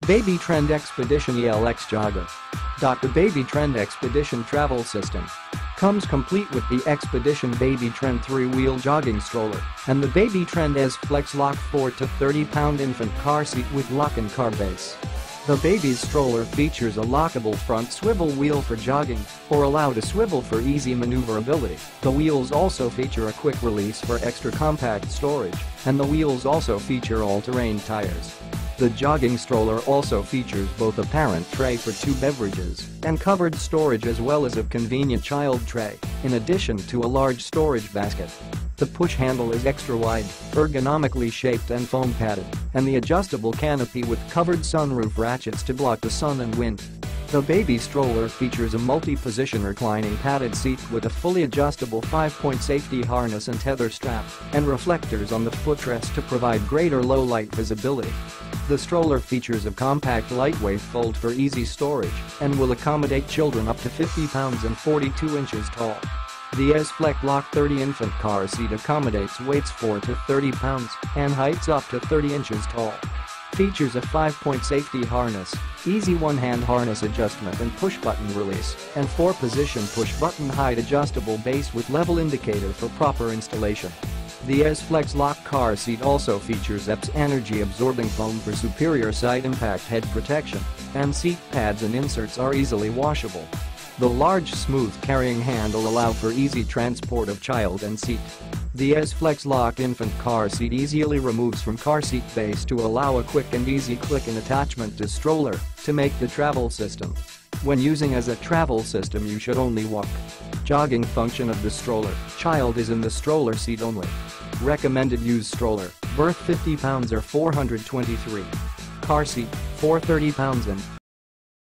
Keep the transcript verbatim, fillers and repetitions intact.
Baby Trend Expedition E L X Jogger. The Baby Trend Expedition travel system comes complete with the Expedition Baby Trend three-wheel jogging stroller and the Baby Trend S Flex Lock four to thirty pound infant car seat with lock-and-car base. The baby's stroller features a lockable front swivel wheel for jogging or allow to swivel for easy maneuverability. The wheels also feature a quick release for extra compact storage, and the wheels also feature all-terrain tires. The jogging stroller also features both a parent tray for two beverages and covered storage as well as a convenient child tray, in addition to a large storage basket. The push handle is extra wide, ergonomically shaped and foam padded, and the adjustable canopy with covered sunroof ratchets to block the sun and wind. The baby stroller features a multi-position reclining padded seat with a fully adjustable five-point safety harness and tether strap, and reflectors on the footrest to provide greater low-light visibility. The stroller features a compact lightweight fold for easy storage and will accommodate children up to fifty pounds and forty-two inches tall. The S Flex Lock thirty infant car seat accommodates weights four to thirty pounds and heights up to thirty inches tall. Features a five-point safety harness, easy one-hand harness adjustment and push-button release, and four-position push-button height adjustable base with level indicator for proper installation. The S Flex Lock car seat also features E P S energy-absorbing foam for superior side impact head protection, and seat pads and inserts are easily washable. The large smooth carrying handle allow for easy transport of child and seat. The S Flex Lock infant car seat easily removes from car seat base to allow a quick and easy click and attachment to stroller to make the travel system. When using as a travel system you should only walk. Jogging function of the stroller, child is in the stroller seat only. Recommended use stroller, birth fifty pounds or four hundred twenty-three. Car seat, four hundred thirty pounds and